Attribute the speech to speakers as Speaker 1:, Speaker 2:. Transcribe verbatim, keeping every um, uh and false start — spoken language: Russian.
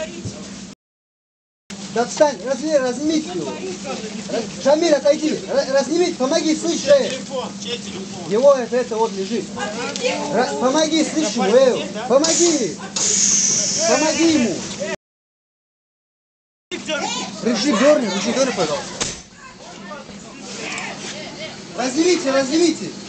Speaker 1: Да встань, разни, разнимите его. Шамиль, отойди. Разнимите, помоги, слышь, э. Его это, это вот лежит. Ра помоги, слышь, ему, э. Помоги. Помоги ему. Рычи, дерни, рычи, дерни, пожалуйста. Разнимите, разнимите.